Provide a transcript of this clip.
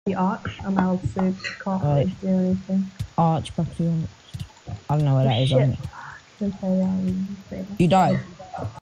The arch. I'm out of soup. Can't do anything. Arch property. I don't know what that is. Shit. Okay, You died.